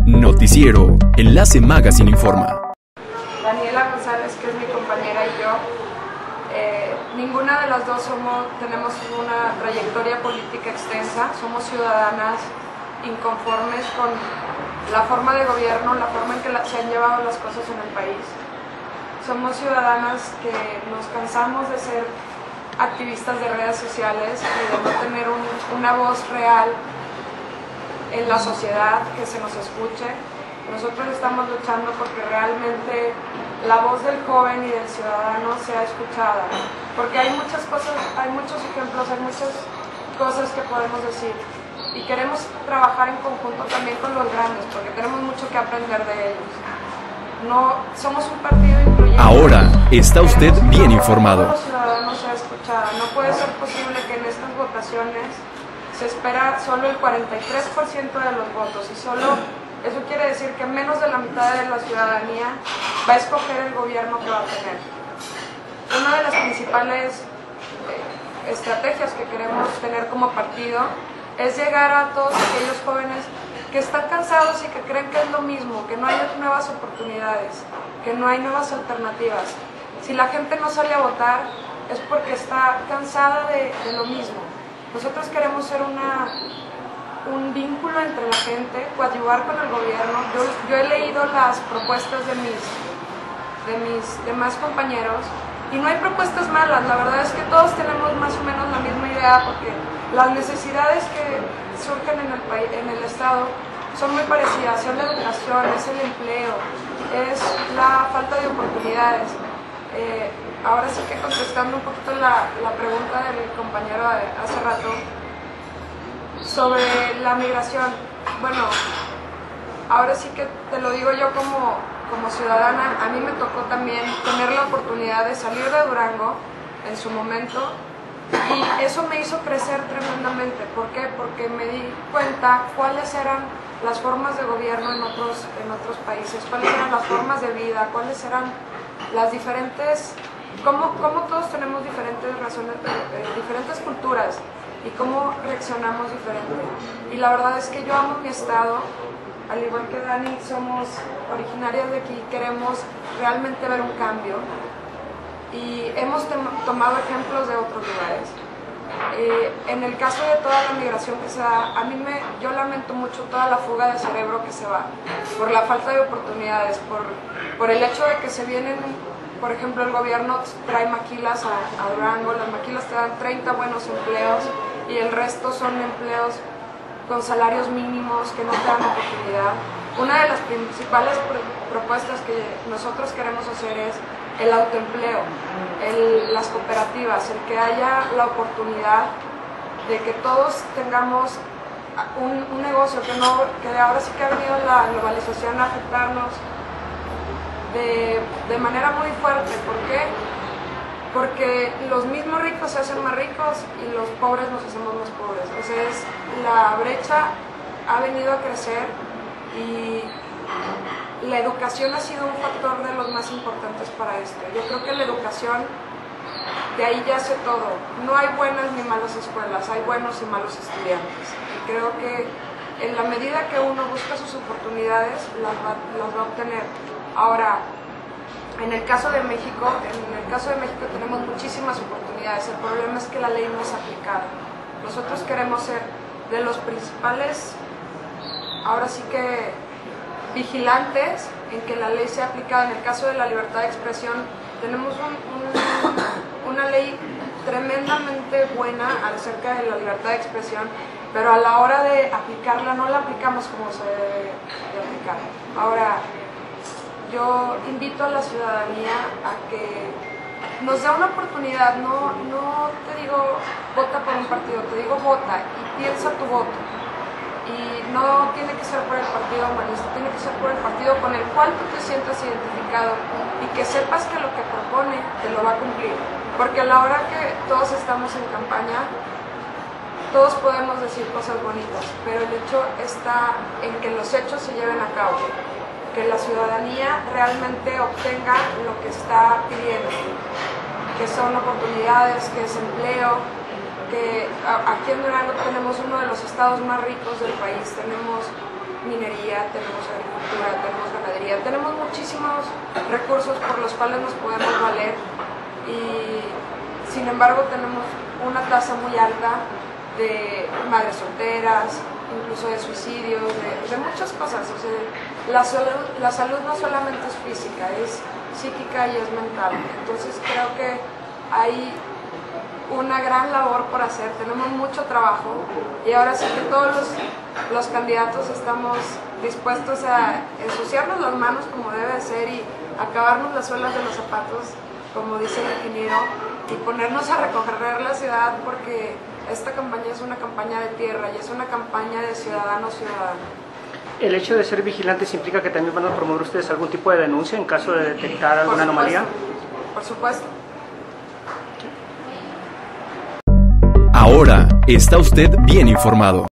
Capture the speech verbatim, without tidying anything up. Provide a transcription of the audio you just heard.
Noticiero Enlace Magazine informa. Daniela González, que es mi compañera, y yo, eh, ninguna de las dos somos, tenemos una trayectoria política extensa, somos ciudadanas inconformes con la forma de gobierno, la forma en que la, se han llevado las cosas en el país. Somos ciudadanas que nos cansamos de ser activistas de redes sociales y de no tener un, una voz real en la sociedad que se nos escuche. Nosotros estamos luchando porque realmente la voz del joven y del ciudadano sea escuchada, porque hay muchas cosas, hay muchos ejemplos, hay muchas cosas que podemos decir y queremos trabajar en conjunto también con los grandes, porque tenemos mucho que aprender de ellos. No somos un partido incluyente. Ahora está usted bien informado. Los ciudadanos sea escuchada. No puede ser posible que en estas votaciones se espera solo el cuarenta y tres por ciento de los votos y solo eso quiere decir que menos de la mitad de la ciudadanía va a escoger el gobierno que va a tener. Una de las principales eh, estrategias que queremos tener como partido es llegar a todos aquellos jóvenes que están cansados y que creen que es lo mismo, que no hay nuevas oportunidades, que no hay nuevas alternativas. Si la gente no sale a votar es porque está cansada de, de lo mismo. Nosotros queremos ser una, un vínculo entre la gente, coadyuvar con el gobierno. Yo, yo he leído las propuestas de mis, de mis demás compañeros y no hay propuestas malas. La verdad es que todos tenemos más o menos la misma idea, porque las necesidades que surgen en el, país, en el Estado son muy parecidas. Es la educación, es el empleo, es la falta de oportunidades. Eh, ahora sí que contestando un poquito la, la pregunta del compañero de hace rato sobre la migración, bueno, ahora sí que te lo digo yo como, como ciudadana. A mí me tocó también tener la oportunidad de salir de Durango en su momento y eso me hizo crecer tremendamente. ¿Por qué? Porque me di cuenta cuáles eran las formas de gobierno en otros, en otros países, cuáles eran las formas de vida, cuáles eran las diferentes, cómo, cómo todos tenemos diferentes razones, eh, diferentes culturas y cómo reaccionamos diferente. Y la verdad es que yo amo mi estado, al igual que Dani, somos originarias de aquí, queremos realmente ver un cambio y hemos tomado ejemplos de otros lugares. Eh, en el caso de toda la migración que se da, a mí me, yo lamento mucho toda la fuga de cerebro que se va, por la falta de oportunidades, por, por el hecho de que se vienen, por ejemplo, el gobierno trae maquilas a, a Durango, las maquilas te dan treinta buenos empleos y el resto son empleos con salarios mínimos que no te dan oportunidad. Una de las principales pr- propuestas que nosotros queremos hacer es el autoempleo, el, las cooperativas, el que haya la oportunidad de que todos tengamos un, un negocio, que, no, que ahora sí que ha venido la globalización a afectarnos de, de manera muy fuerte. ¿Por qué? Porque los mismos ricos se hacen más ricos y los pobres nos hacemos más pobres. Entonces la brecha ha venido a crecer y la educación ha sido un factor de los más importantes para esto. Yo creo que la educación, de ahí yace todo. No hay buenas ni malas escuelas, hay buenos y malos estudiantes. Y creo que en la medida que uno busca sus oportunidades, las va, las va a obtener. Ahora, en el caso de México, en el caso de México tenemos muchísimas oportunidades. El problema es que la ley no es aplicada. Nosotros queremos ser de los principales, ahora sí que vigilantes en que la ley sea aplicada. En el caso de la libertad de expresión tenemos un, un, una ley tremendamente buena acerca de la libertad de expresión, pero a la hora de aplicarla no la aplicamos como se debe de aplicar. Ahora, yo invito a la ciudadanía a que nos dé una oportunidad. No, no te digo vota por un partido, te digo vota y piensa tu voto. Y no tiene que ser por el partido humanista, tiene que ser por el partido con el cual tú te sientas identificado y que sepas que lo que propone te lo va a cumplir. Porque a la hora que todos estamos en campaña, todos podemos decir cosas bonitas, pero el hecho está en que los hechos se lleven a cabo, que la ciudadanía realmente obtenga lo que está pidiendo, que son oportunidades, que es empleo, que aquí en Durango tenemos uno de los estados más ricos del país, tenemos minería, tenemos agricultura, tenemos ganadería, tenemos muchísimos recursos por los cuales nos podemos valer y sin embargo tenemos una tasa muy alta de madres solteras, incluso de suicidios, de, de muchas cosas. O sea, la salud, la salud no solamente es física, es psíquica y es mental. Entonces creo que hay una gran labor por hacer, tenemos mucho trabajo y ahora sí que todos los, los candidatos estamos dispuestos a ensuciarnos las manos como debe de ser y acabarnos las suelas de los zapatos, como dice el ingeniero, y ponernos a recorrer la ciudad porque esta campaña es una campaña de tierra y es una campaña de ciudadano ciudadano. ¿El hecho de ser vigilantes implica que también van a promover ustedes algún tipo de denuncia en caso de detectar alguna anomalía? Por supuesto. Ahora está usted bien informado.